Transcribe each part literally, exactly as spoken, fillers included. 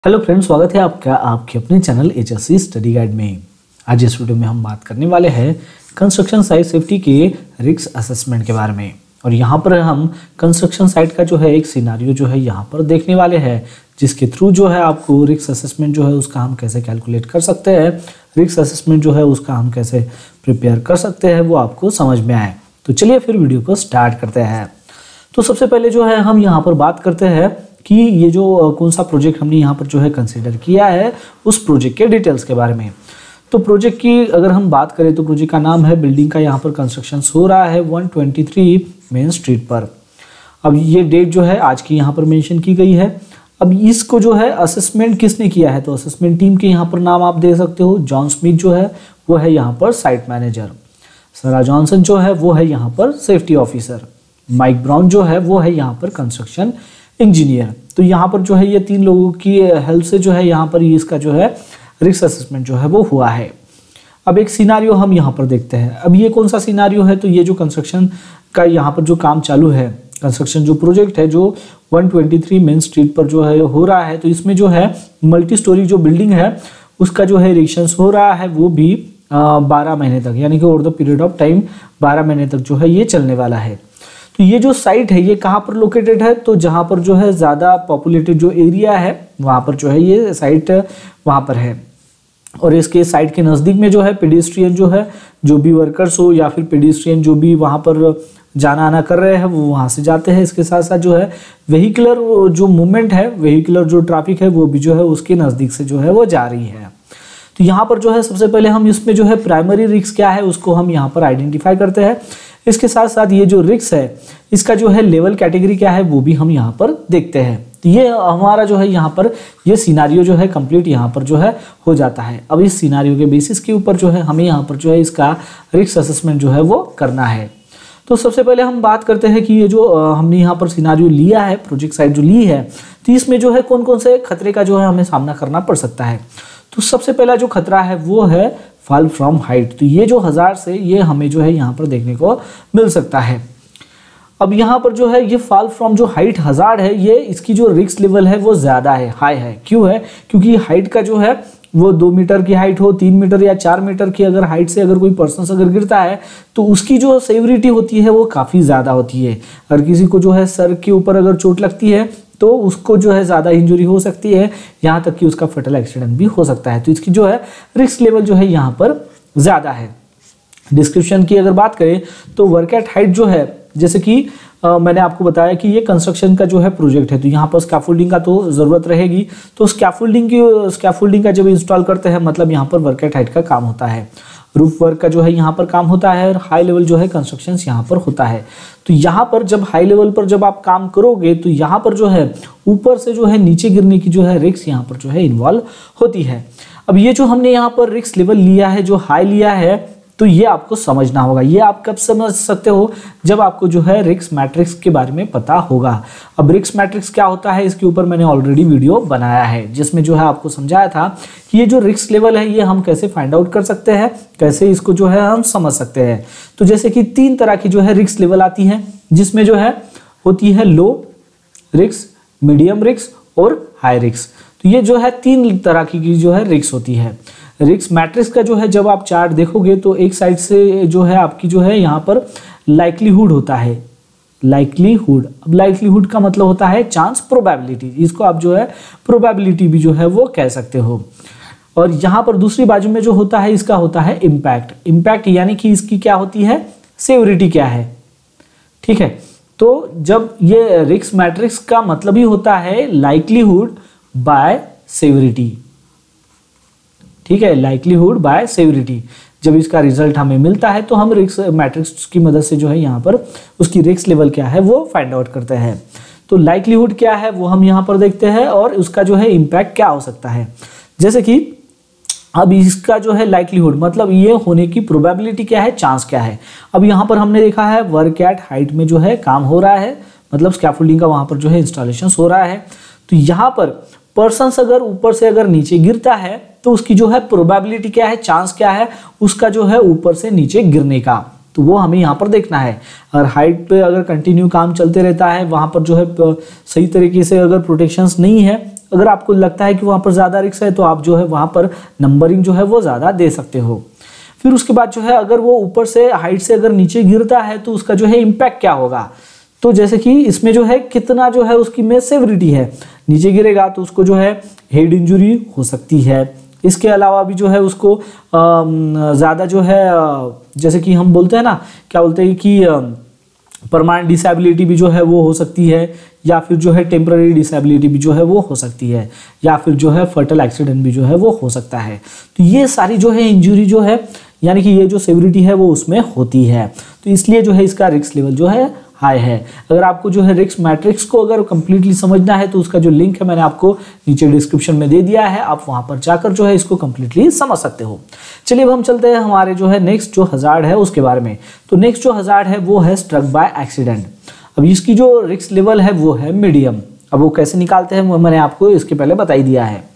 Hello friends, स्वागत है आपका आपके अपने चैनल एचएससी स्टडी गाइड में। आज इस वीडियो में हम बात करने वाले हैं कंस्ट्रक्शन साइट सेफ्टी के रिस्क असेसमेंट के बारे में। और यहाँ पर हम कंस्ट्रक्शन साइट का जो है एक सिनारियो जो है यहाँ पर देखने वाले हैं, जिसके थ्रू जो है आपको रिस्क असेसमेंट जो है उसका हम कैसे कैलकुलेट कर सकते हैं, रिस्क असेसमेंट जो है उसका हम कैसे प्रिपेयर कर सकते हैं वो आपको समझ में आए। तो चलिए फिर वीडियो को स्टार्ट करते हैं। तो सबसे पहले जो है हम यहाँ पर बात करते हैं कि ये जो कौन सा प्रोजेक्ट हमने यहाँ पर जो है कंसीडर किया है उस प्रोजेक्ट के डिटेल्स के बारे में। तो प्रोजेक्ट की अगर हम बात करें तो प्रोजेक्ट का नाम है, बिल्डिंग का यहाँ पर कंस्ट्रक्शन हो रहा है एक सौ तेईस मेन स्ट्रीट पर। अब ये डेट जो है आज की यहाँ पर मेंशन की गई है। अब इसको जो है असेसमेंट किसने किया है, तो असेसमेंट टीम के यहाँ पर नाम आप दे सकते हो। जॉन स्मिथ जो है वो है यहाँ पर साइट मैनेजर, सारा जॉनसन जो है वो है यहाँ पर सेफ्टी ऑफिसर, माइक ब्राउन जो है वो है यहाँ पर कंस्ट्रक्शन इंजीनियर। तो यहाँ पर जो है ये तीन लोगों की हेल्प से जो है यहाँ पर इसका जो है रिस्क असेसमेंट जो है वो हुआ है। अब एक सिनारियो हम यहाँ पर देखते हैं। अब ये कौन सा सिनारियो है, तो ये जो कंस्ट्रक्शन का यहाँ पर जो काम चालू है, कंस्ट्रक्शन जो प्रोजेक्ट है जो एक सौ तेईस मेन स्ट्रीट पर जो है हो रहा है, तो इसमें जो है मल्टी स्टोरी जो बिल्डिंग है उसका जो है इरेक्शन हो रहा है, वो भी बारह महीने तक, यानी कि over the period of time बारह महीने तक जो है ये चलने वाला है। तो ये जो साइट है ये कहाँ पर लोकेटेड है, तो जहाँ पर जो है ज़्यादा पॉपुलेटेड जो एरिया है वहाँ पर जो है ये साइट वहाँ पर है। और इसके साइट के नज़दीक में जो है पेडिस्ट्रियन जो है, जो भी वर्कर्स हो या फिर पेडिस्ट्रियन जो भी वहाँ पर जाना आना कर रहे हैं वो वहाँ से जाते हैं। इसके साथ साथ जो है वेहिकुलर जो मूवमेंट है, वेहिकुलर जो ट्रैफिक है वो भी जो है उसके नज़दीक से जो है वो जा रही है। तो यहाँ पर जो है सबसे पहले हम इसमें जो है प्राइमरी रिस्क क्या है उसको हम यहाँ पर आइडेंटिफाई करते हैं। इसके साथ साथ ये जो रिस्क है इसका जो है लेवल कैटेगरी क्या है वो भी हम यहाँ पर देखते हैं। तो ये हमारा जो है यहाँ पर ये सिनारियो जो है कंप्लीट यहाँ पर जो है हो जाता है। अब इस सिनारियो के बेसिस के ऊपर जो है हमें यहाँ पर जो है इसका रिस्क असेसमेंट जो है वो करना है। तो सबसे पहले हम बात करते हैं कि ये जो हमने यहाँ पर सिनारियो लिया है, प्रोजेक्ट साइट जो ली है, तो इसमें जो है कौन कौन से खतरे का जो है हमें सामना करना पड़ सकता है। तो सबसे पहला जो खतरा है वो है फॉल फ्रॉम हाइट। तो ये जो हजार से ये हमें जो है यहाँ पर देखने को मिल सकता है। अब यहाँ पर जो है ये फॉल फ्रॉम जो हाइट हजार है, ये इसकी जो रिस्क लेवल है वो ज़्यादा है, हाई है। क्यों है, क्योंकि हाइट का जो है वो दो मीटर की हाइट हो, तीन मीटर या चार मीटर की अगर हाइट से अगर कोई पर्सन अगर गिरता है तो उसकी जो सेवरिटी होती है वो काफ़ी ज़्यादा होती है। अगर किसी को जो है सर के ऊपर अगर चोट लगती है तो उसको जो है ज़्यादा इंजरी हो सकती है, यहाँ तक कि उसका फटल एक्सीडेंट भी हो सकता है। तो इसकी जो है रिस्क लेवल जो है यहाँ पर ज़्यादा है। डिस्क्रिप्शन की अगर बात करें तो वर्क एट हाइट जो है, जैसे कि आ, मैंने आपको बताया कि ये कंस्ट्रक्शन का जो है प्रोजेक्ट है, तो यहाँ पर स्कैफोल्डिंग का तो ज़रूरत रहेगी। तो स्कैफोल्डिंग की स्कैफोल्डिंग का जब इंस्टॉल करते हैं मतलब यहाँ पर वर्क एट हाइट का काम होता है, रूफ वर्क का जो है यहाँ पर काम होता है, और हाई लेवल जो है कंस्ट्रक्शन यहाँ पर होता है। तो यहाँ पर जब हाई लेवल पर जब आप काम करोगे तो यहाँ पर जो है ऊपर से जो है नीचे गिरने की जो है रिस्क यहाँ पर जो है इन्वॉल्व होती है। अब ये जो हमने यहाँ पर रिस्क लेवल लिया है, जो हाई लिया है, तो ये आपको समझना होगा। ये आप कब समझ सकते हो, जब आपको जो है रिस्क मैट्रिक्स के बारे में पता होगा। अब रिस्क मैट्रिक्स क्या होता है इसके ऊपर मैंने ऑलरेडी वीडियो बनाया है, जिसमें जो है आपको समझाया था कि ये जो रिस्क लेवल है ये हम कैसे फाइंड आउट कर सकते हैं, कैसे इसको जो है हम समझ सकते हैं। तो जैसे कि तीन तरह की जो है रिस्क लेवल आती है, जिसमें जो है होती है लो रिस्क, मीडियम रिस्क और हाई रिस्क। तो ये जो है तीन तरह की जो है रिस्क होती है। रिस्क मैट्रिक्स का जो है जब आप चार्ट देखोगे तो एक साइड से जो है आपकी जो है यहाँ पर लाइक्लीहुड होता है, लाइक्लीहुड। अब लाइक्लीहुड का मतलब होता है चांस, प्रोबेबिलिटी, इसको आप जो है प्रोबेबिलिटी भी जो है वो कह सकते हो। और यहाँ पर दूसरी बाजू में जो होता है इसका होता है इम्पैक्ट। इम्पैक्ट यानी कि इसकी क्या होती है, सेवरिटी क्या है। ठीक है, तो जब ये रिस्क मैट्रिक्स का मतलब ही होता है लाइक्लीहुड बाय सेवरिटी। ठीक है, लाइक्लीहुड बाय सेवरिटी। जब इसका रिजल्ट हमें मिलता है तो हम रिस्क मैट्रिक्स की मदद से जो है यहाँ पर उसकी रिस्क लेवल क्या है वो फाइंड आउट करते हैं। तो लाइक्लीहुड क्या है वो हम यहाँ पर देखते हैं, और उसका जो है इम्पैक्ट क्या हो सकता है। जैसे कि अब इसका जो है लाइक्लीहुड मतलब ये होने की प्रोबेबिलिटी क्या है, चांस क्या है। अब यहाँ पर हमने देखा है वर्क एट हाइट में जो है काम हो रहा है, मतलब स्कैफोल्डिंग का वहाँ पर जो है इंस्टॉलेशन हो रहा है। तो यहाँ पर पर्सन अगर ऊपर से अगर नीचे गिरता है तो उसकी जो है प्रोबेबिलिटी क्या है, चांस क्या है उसका जो है ऊपर से नीचे गिरने का। तो वो हमें यहाँ पर देखना है। और हाइट पे अगर कंटिन्यू काम चलते रहता है, वहाँ पर जो है सही तरीके से अगर प्रोटेक्शंस नहीं है, अगर आपको लगता है कि वहाँ पर ज़्यादा रिस्क है तो आप जो है वहाँ पर नंबरिंग जो है वो ज़्यादा दे सकते हो। फिर उसके बाद जो है अगर वो ऊपर से हाइट से अगर नीचे गिरता है तो उसका जो है इम्पैक्ट क्या होगा, तो जैसे कि इसमें जो है कितना जो है उसकी में सेवरिटी है, नीचे गिरेगा तो उसको जो है हेड इंजरी हो सकती है। इसके अलावा भी जो है उसको ज़्यादा जो है जैसे कि हम बोलते हैं ना, क्या बोलते हैं कि परमानेंट डिसेबिलिटी भी जो है वो हो सकती है, या फिर जो है टेम्पररी डिसेबिलिटी भी जो है वो हो सकती है, या फिर जो है फर्टल एक्सीडेंट भी जो है वो हो सकता है। तो ये सारी जो है इंजरी जो है यानी कि ये जो सेवरिटी है वो उसमें होती है, तो इसलिए जो है इसका रिस्क लेवल जो है हाई है। अगर आपको जो है रिस्क मैट्रिक्स को अगर कंप्लीटली समझना है तो उसका जो लिंक है मैंने आपको नीचे डिस्क्रिप्शन में दे दिया है, आप वहां पर जाकर जो है इसको कंप्लीटली समझ सकते हो। चलिए अब हम चलते हैं हमारे जो है नेक्स्ट जो हजार्ड है उसके बारे में। तो नेक्स्ट जो हजार्ड है वो है स्ट्रक बाय एक्सीडेंट। अब इसकी जो रिस्क लेवल है वो है मीडियम। अब वो कैसे निकालते हैं वो मैंने आपको इसके पहले बता ही दिया है।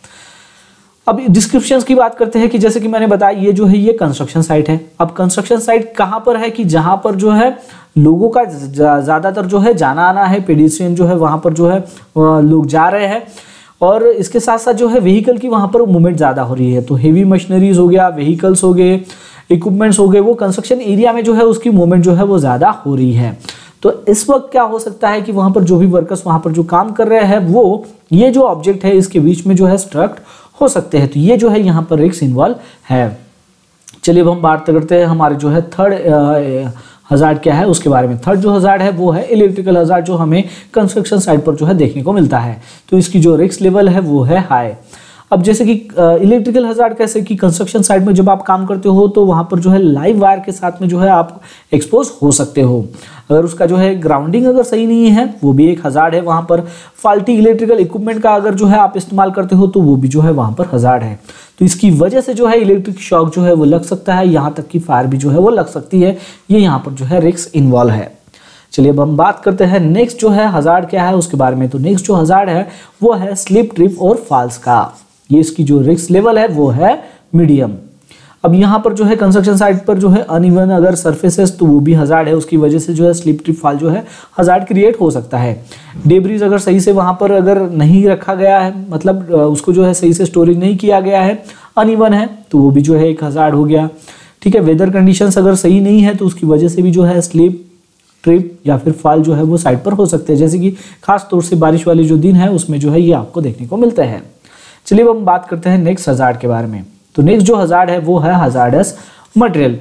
अब डिस्क्रिप्शंस की बात करते हैं कि जैसे कि मैंने बताया ये जो है ये कंस्ट्रक्शन साइट है। अब कंस्ट्रक्शन साइट कहाँ पर है कि जहाँ पर जो है लोगों का ज़्यादातर जो है जाना आना है, पेडिस्ट्रियन जो है वहाँ पर जो है लोग जा रहे हैं, और इसके साथ साथ जो है व्हीकल की वहाँ पर मूवमेंट ज़्यादा हो रही है। तो हेवी मशीनरीज हो गया, व्हीकल्स हो गए, इक्विपमेंट्स हो गए, वो कंस्ट्रक्शन एरिया में जो है उसकी मूवमेंट जो है वो ज़्यादा हो रही है। तो इस वक्त क्या हो सकता है कि वहाँ पर जो भी वर्कर्स वहाँ पर जो काम कर रहे हैं वो ये जो ऑब्जेक्ट है इसके बीच में जो है स्ट्रक हो सकते हैं। तो ये जो है यहाँ पर रिस्क इन्वॉल्व है। चलिए अब हम बात करते हैं हमारे जो है थर्ड हजार्ड क्या है उसके बारे में। थर्ड जो हजार्ड है वो है इलेक्ट्रिकल हजार्ड, जो हमें कंस्ट्रक्शन साइट पर जो है देखने को मिलता है। तो इसकी जो रिस्क लेवल है वो है हाई। अब जैसे कि इलेक्ट्रिकल हजार्ड कैसे कि कंस्ट्रक्शन साइट में जब आप काम करते हो तो वहाँ पर जो है लाइव वायर के साथ में जो है आप एक्सपोज हो सकते हो। अगर उसका जो है ग्राउंडिंग अगर सही नहीं है वो भी एक हजार्ड है। वहाँ पर फाल्टी इलेक्ट्रिकल इक्विपमेंट का अगर जो है आप इस्तेमाल करते हो तो वो भी जो है वहाँ पर हजार्ड है। तो इसकी वजह से जो है इलेक्ट्रिक शॉक जो है वो लग सकता है, यहाँ तक कि फायर भी जो है वो लग सकती है। ये यहाँ पर जो है रिस्क इन्वॉल्व है। चलिए अब हम बात करते हैं नेक्स्ट जो है हजार्ड क्या है उसके बारे में। तो नेक्स्ट जो हजार्ड है वो है स्लिप, ट्रिप और फॉल्स का। ये इसकी जो रिस्क लेवल है वो है मीडियम। अब यहाँ पर जो है कंस्ट्रक्शन साइट पर जो है अनइवन अगर सरफेसेस तो वो भी हजार्ड है, उसकी वजह से जो है स्लिप, ट्रिप, फॉल जो है हजार्ड क्रिएट हो सकता है। डेब्रीज अगर सही से वहाँ पर अगर नहीं रखा गया है, मतलब उसको जो है सही से स्टोरेज नहीं किया गया है, अनइवन है, तो वो भी जो है एक हजार्ड हो गया। ठीक है, वेदर कंडीशंस अगर सही नहीं है तो उसकी वजह से भी जो है स्लिप, ट्रिप या फिर फॉल जो है वो साइट पर हो सकते हैं, जैसे कि खास तौर से बारिश वाले जो दिन है उसमें जो है ये आपको देखने को मिलते हैं। चलिए अब हम बात करते हैं नेक्स्ट हजार्ड के बारे में। तो नेक्स्ट जो हजार्ड है वो है हजार्डस मटेरियल।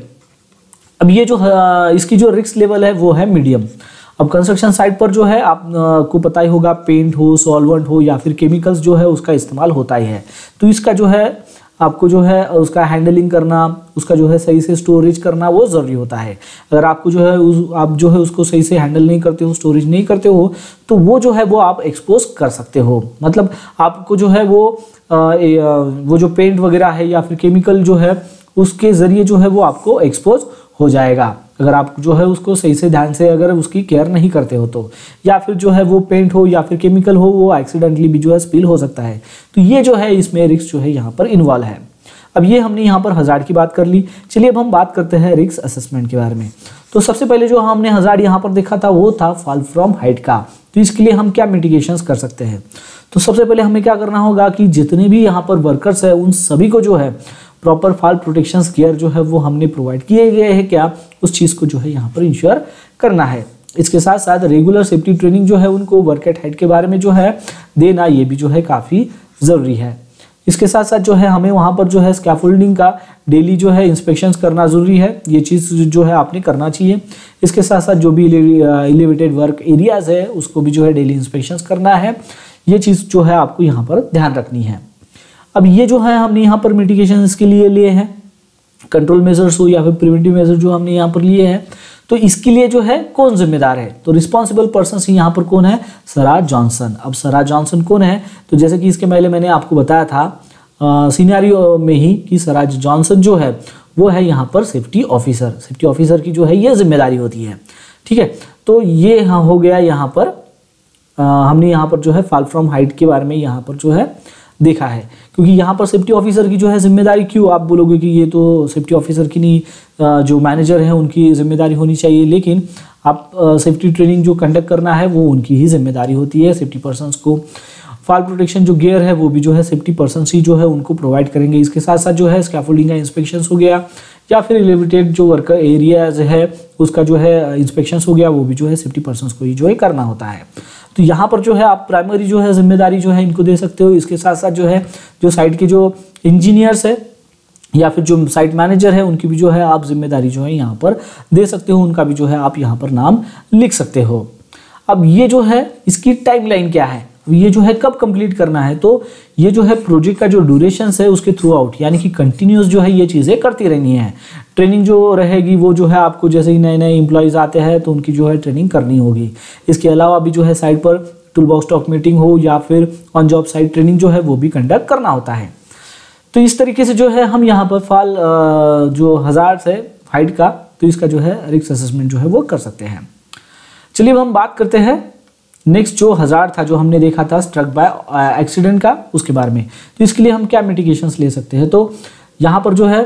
अब ये जो इसकी जो रिस्क लेवल है वो है मीडियम। अब कंस्ट्रक्शन साइट पर जो है आपको पता ही होगा पेंट हो, सॉल्वेंट हो या फिर केमिकल्स जो है उसका इस्तेमाल होता ही है। तो इसका जो है आपको जो है उसका हैंडलिंग करना, उसका जो है सही से स्टोरेज करना वो ज़रूरी होता है। अगर आपको जो है उस आप जो है उसको सही से हैंडल नहीं करते हो, स्टोरेज नहीं करते हो, तो वो जो है वो आप एक्सपोज कर सकते हो। मतलब आपको जो है वो आ, ए, आ, वो जो पेंट वगैरह है या फिर केमिकल जो है उसके ज़रिए जो है वो आपको एक्सपोज हो जाएगा, अगर आप जो है उसको सही से ध्यान से अगर उसकी केयर नहीं करते हो तो, या फिर जो है वो पेंट हो या फिर केमिकल हो वो एक्सीडेंटली भी जो है स्पिल हो सकता है। तो ये जो है इसमें रिस्क जो है यहाँ पर इन्वॉल्व है। अब ये हमने यहाँ पर हजार्ड की बात कर ली। चलिए अब हम बात करते हैं रिस्क असेसमेंट के बारे में। तो सबसे पहले जो हमने हजार्ड यहाँ पर देखा था वो था फॉल फ्रॉम हाइट का। तो इसके लिए हम क्या मिटिगेशंस कर सकते हैं। तो सबसे पहले हमें क्या करना होगा कि जितने भी यहाँ पर वर्कर्स है उन सभी को जो है प्रॉपर फॉल प्रोटेक्शन गियर जो है वो हमने प्रोवाइड किए गए हैं क्या, उस चीज़ को जो है यहाँ पर इंश्योर करना है। इसके साथ साथ रेगुलर सेफ्टी ट्रेनिंग जो है उनको वर्क एट हाइट के बारे में जो है देना, ये भी जो है काफ़ी ज़रूरी है। इसके साथ साथ जो है हमें वहाँ पर जो है स्कैफोल्डिंग का डेली जो है इंस्पेक्शंस करना ज़रूरी है, ये चीज़ जो है आपने करना चाहिए। इसके साथ साथ जो भी एलिवेटेड वर्क एरियाज़ है उसको भी जो है डेली इंस्पेक्शंस करना है, ये चीज़ जो है आपको यहाँ पर ध्यान रखनी है। अब ये जो है हमने यहाँ पर मिटिगेशन इसके लिए लिए हैं, कंट्रोल मेजर्स हो या फिर प्रिवेंटिव मेजर जो हमने यहाँ पर लिए हैं। तो इसके लिए जो है कौन जिम्मेदार है, तो रिस्पॉन्सिबल पर्सन यहाँ पर कौन है, सरा जॉनसन। अब सरा जॉनसन कौन है, तो जैसे कि इसके पहले मैंने आपको बताया था सीनारियो में ही कि सरा जॉनसन जो है वो है यहाँ पर सेफ्टी ऑफिसर। सेफ्टी ऑफिसर की जो है ये जिम्मेदारी होती है। ठीक है, तो ये हाँ हो गया यहाँ पर आ, हमने यहाँ पर जो है फॉल फ्रॉम हाइट के बारे में यहाँ पर जो है देखा है। क्योंकि यहाँ पर सेफ्टी ऑफिसर की जो है जिम्मेदारी, क्यों आप बोलोगे कि ये तो सेफ्टी ऑफिसर की नहीं, जो मैनेजर है उनकी जिम्मेदारी होनी चाहिए, लेकिन आप सेफ्टी ट्रेनिंग जो कंडक्ट करना है वो उनकी ही जिम्मेदारी होती है सेफ्टी पर्सन्स को। फॉल प्रोटेक्शन जो गियर है वो भी जो है सेफ्टी पर्सन ही जो है उनको प्रोवाइड करेंगे। इसके साथ साथ जो है स्कैफोल्डिंग का इंस्पेक्शन हो गया या फिर एलिवेटेड जो वर्कर एरियाज है उसका जो है इंस्पेक्शन हो गया, वो भी जो है सेफ्टी पर्सन को ही जो है करना होता है। तो यहाँ पर जो है आप प्राइमरी जो है जिम्मेदारी जो है इनको दे सकते हो। इसके साथ साथ जो है जो साइट के जो इंजीनियर्स है या फिर जो साइट मैनेजर है उनकी भी जो है आप जिम्मेदारी जो है यहाँ पर दे सकते हो, उनका भी जो है आप यहाँ पर नाम लिख सकते हो। अब ये जो है इसकी टाइमलाइन क्या है, ये जो है कब कंप्लीट करना है, तो ये जो है प्रोजेक्ट का जो ड्यूरेशन है उसके थ्रू आउट यानी कि कंटिन्यूस जो है ये चीज़ें करती रहनी है। ट्रेनिंग जो रहेगी वो जो है आपको जैसे ही नए नए एम्प्लॉयज़ आते हैं तो उनकी जो है ट्रेनिंग करनी होगी। इसके अलावा भी जो है साइट पर टूल बॉक्स टॉक मीटिंग हो या फिर ऑन जॉब साइट ट्रेनिंग जो है वो भी कंडक्ट करना होता है। तो इस तरीके से जो है हम यहाँ पर फाल जो हज़ार है फाइट का, तो इसका जो है रिस्क असेसमेंट जो है वो कर सकते हैं। चलिए अब हम बात करते हैं नेक्स्ट जो हज़ार था जो हमने देखा था स्ट्रक बाय एक्सीडेंट का, उसके बारे में। तो इसके लिए हम क्या मिटिगेशंस ले सकते हैं, तो यहाँ पर जो है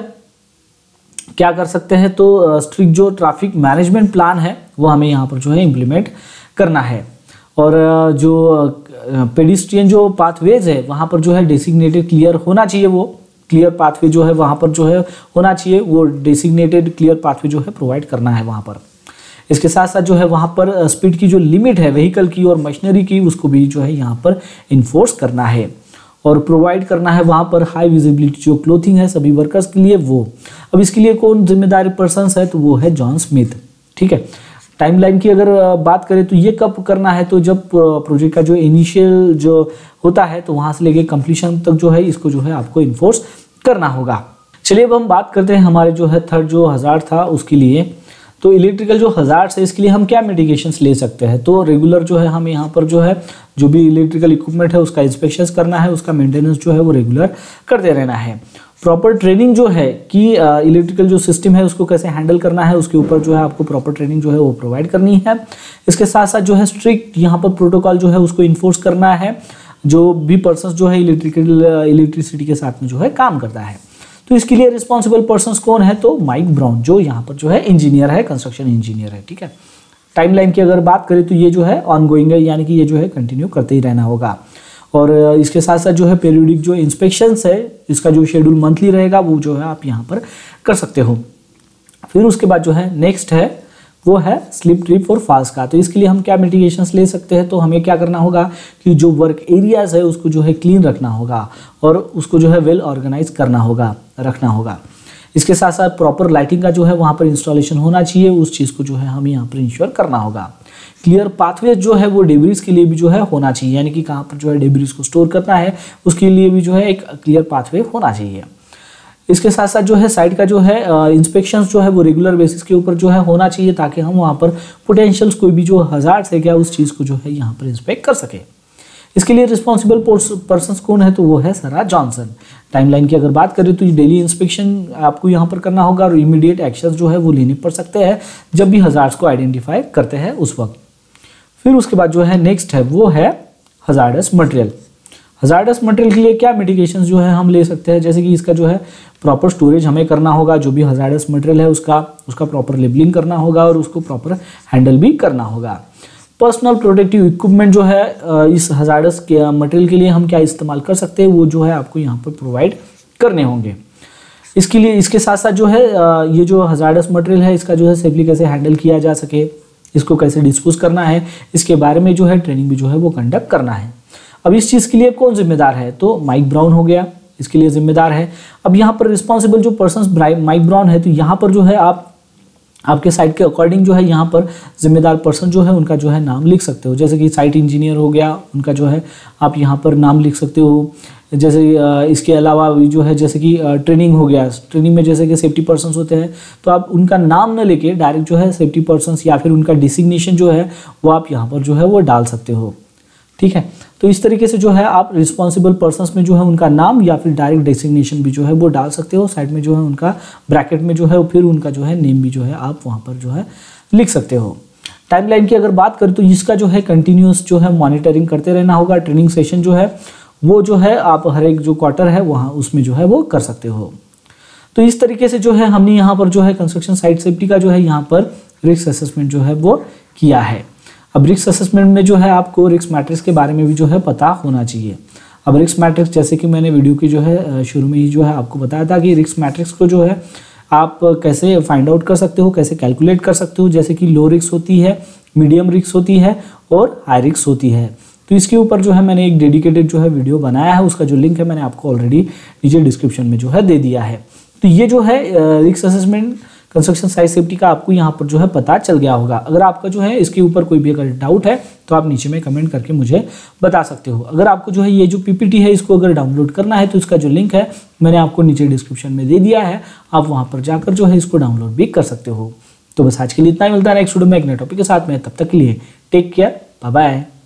क्या कर सकते हैं, तो स्ट्रिक्ट जो ट्रैफिक मैनेजमेंट प्लान है वो हमें यहाँ पर जो है इम्प्लीमेंट करना है। और जो पेडिस्ट्रियन जो पाथवेज है वहाँ पर जो है डेसिग्नेटेड क्लियर होना चाहिए, वो क्लियर पाथवे जो है वहाँ पर जो है होना चाहिए, वो डेसिग्नेटेड क्लियर पाथवे जो है प्रोवाइड करना है वहाँ पर। इसके साथ साथ जो है वहाँ पर स्पीड की जो लिमिट है व्हीकल की और मशीनरी की उसको भी जो है यहाँ पर इन्फोर्स करना है और प्रोवाइड करना है वहाँ पर हाई विजिबिलिटी जो क्लोथिंग है सभी वर्कर्स के लिए वो। अब इसके लिए कौन जिम्मेदारी पर्सन है, तो वो है जॉन स्मिथ। ठीक है, टाइमलाइन की अगर बात करें तो ये कब करना है, तो जब प्रोजेक्ट का जो इनिशियल जो होता है तो वहाँ से लेके कंप्लीशन तक जो है इसको जो है आपको इन्फोर्स करना होगा। चलिए अब हम बात करते हैं हमारे जो है थर्ड जो हज़ार था उसके लिए। तो इलेक्ट्रिकल जो हज़ार्ड है इसके लिए हम क्या मिटिगेशंस ले सकते हैं, तो रेगुलर जो है हम यहाँ पर जो है जो भी इलेक्ट्रिकल इक्विपमेंट है उसका इंस्पेक्शंस करना है, उसका मेंटेनेंस जो है वो रेगुलर करते रहना है। प्रॉपर ट्रेनिंग जो है कि इलेक्ट्रिकल जो सिस्टम है उसको कैसे हैंडल करना है उसके ऊपर जो है आपको प्रॉपर ट्रेनिंग जो है वो प्रोवाइड करनी है। इसके साथ साथ जो है स्ट्रिक्ट यहाँ पर प्रोटोकॉल जो है उसको इन्फोर्स करना है, जो भी पर्सन जो है इलेक्ट्रिकल इलेक्ट्रिसिटी के साथ में जो है काम करता है। तो इसके लिए रिस्पॉन्सिबल पर्सन्स कौन है, तो माइक ब्राउन जो यहाँ पर जो है इंजीनियर है, कंस्ट्रक्शन इंजीनियर है। ठीक है, टाइमलाइन की अगर बात करें तो ये जो है ऑनगोइंग है, यानी कि ये जो है कंटिन्यू करते ही रहना होगा। और इसके साथ साथ जो है पीरियडिक जो इंस्पेक्शंस है इसका जो शेड्यूल मंथली रहेगा वो जो है आप यहाँ पर कर सकते हो। फिर उसके बाद जो है नेक्स्ट है वो है स्लिप ट्रिप और फॉल्स का। तो इसके लिए हम क्या मिटिगेशंस ले सकते हैं, तो हमें क्या करना होगा कि जो वर्क एरियाज है उसको जो है क्लीन रखना होगा और उसको जो है वेल ऑर्गेनाइज करना होगा, रखना होगा। इसके साथ साथ प्रॉपर लाइटिंग का जो है वहाँ पर इंस्टॉलेशन होना चाहिए, उस चीज़ को जो है हमें यहाँ पर इंश्योर करना होगा। क्लियर पाथवे जो है वो डेब्रिज के लिए भी जो है होना चाहिए, यानी कि कहाँ पर जो है डेब्रिज को स्टोर करना है उसके लिए भी जो है एक क्लियर पाथवे होना चाहिए। इसके साथ साथ जो है साइट का जो है इंस्पेक्शन जो है वो रेगुलर बेसिस के ऊपर जो है होना चाहिए, ताकि हम वहाँ पर पोटेंशियल्स कोई भी जो हज़ार्ड्स है क्या उस चीज़ को जो है यहाँ पर इंस्पेक्ट कर सके। इसके लिए रिस्पॉन्सिबल पर्सन कौन है, तो वो है सरा जॉनसन। टाइमलाइन की अगर बात करें तो ये डेली इंस्पेक्शन आपको यहाँ पर करना होगा और इमीडिएट एक्शंस जो है वो लेने पड़ सकते हैं जब भी हज़ार्ड्स को आइडेंटिफाई करते हैं उस वक्त। फिर उसके बाद जो है नेक्स्ट है वो है हज़ार्डस मटेरियल। हज़ार्डस मटेरियल के लिए क्या मिटिगेशंस जो है हम ले सकते हैं, जैसे कि इसका जो है प्रॉपर स्टोरेज हमें करना होगा, जो भी हज़ार्डस मटेरियल है उसका उसका प्रॉपर लेबलिंग करना होगा और उसको प्रॉपर हैंडल भी करना होगा। पर्सनल प्रोटेक्टिव इक्विपमेंट जो है इस हज़ार्डस के मटेरियल के लिए हम क्या इस्तेमाल कर सकते हैं वो जो है आपको यहाँ पर प्रोवाइड करने होंगे। इसके लिए इसके साथ साथ जो है ये जो हज़ार्डस मटेरियल है इसका जो है सेफली कैसे हैंडल किया जा सके, इसको कैसे डिस्पोज करना है, इसके बारे में जो है ट्रेनिंग भी जो है वो कंडक्ट करना है। अब इस चीज़ के लिए कौन जिम्मेदार है, तो माइक ब्राउन हो गया, इसके लिए जिम्मेदार है। अब यहाँ पर रिस्पॉन्सिबल जो पर्सन माइक ब्राउन है, तो यहाँ पर जो है आप आपके साइट के अकॉर्डिंग जो है यहाँ पर जिम्मेदार पर्सन जो है उनका जो है नाम लिख सकते हो, जैसे कि साइट इंजीनियर हो गया उनका जो है आप यहाँ पर नाम लिख सकते हो। जैसे इसके अलावा जो है जैसे कि ट्रेनिंग हो गया, ट्रेनिंग में जैसे कि सेफ्टी पर्सन्स होते हैं तो आप उनका नाम न लेके डायरेक्ट जो है सेफ्टी पर्सन्स या फिर उनका डिसिग्नेशन जो है वो आप यहाँ पर जो है वो डाल सकते हो। ठीक है, तो इस तरीके से जो है आप रिस्पॉन्सिबल पर्सन्स में जो है उनका नाम या फिर डायरेक्ट डेसिग्नेशन भी जो है वो डाल सकते हो। साइड में जो है उनका ब्रैकेट में जो है फिर उनका जो है नेम भी जो है आप वहाँ पर जो है लिख सकते हो। टाइमलाइन की अगर बात करें तो इसका जो है कंटिन्यूस जो है मॉनिटरिंग करते रहना होगा। ट्रेनिंग सेशन जो है वो जो है आप हर एक जो क्वार्टर है वहाँ उसमें जो है वो कर सकते हो। तो इस तरीके से जो है हमने यहाँ पर जो है कंस्ट्रक्शन साइट सेफ्टी का जो है यहाँ पर रिस्क असेसमेंट जो है वो किया है। अब रिस्क असेसमेंट में जो है आपको रिस्क मैट्रिक्स के बारे में भी जो है पता होना चाहिए। अब रिस्क मैट्रिक्स जैसे कि मैंने वीडियो की जो है शुरू में ही जो है आपको बताया था कि रिस्क मैट्रिक्स को जो है आप कैसे फाइंड आउट कर सकते हो, कैसे कैलकुलेट कर सकते हो। जैसे कि लो रिस्क होती है, मीडियम रिस्क होती है और हाई रिस्क होती है। तो इसके ऊपर जो है मैंने एक डेडिकेटेड जो है वीडियो बनाया है, उसका जो लिंक है मैंने आपको ऑलरेडी नीचे डिस्क्रिप्शन में जो है दे दिया है। तो ये जो है risk assessment construction site safety का आपको यहाँ पर जो है पता चल गया होगा। अगर आपका जो है इसके ऊपर कोई भी अगर डाउट है तो आप नीचे में कमेंट करके मुझे बता सकते हो। अगर आपको जो है ये जो पीपीटी है इसको अगर डाउनलोड करना है तो इसका जो लिंक है मैंने आपको नीचे डिस्क्रिप्शन में दे दिया है, आप वहाँ पर जाकर जो है इसको डाउनलोड भी कर सकते हो। तो बस आज के लिए इतना ही, मिलता है नेक्स्ट वीडियो में एक नए टॉपिक के साथ में। तब तक के लिए टेक केयर, बाय बाय।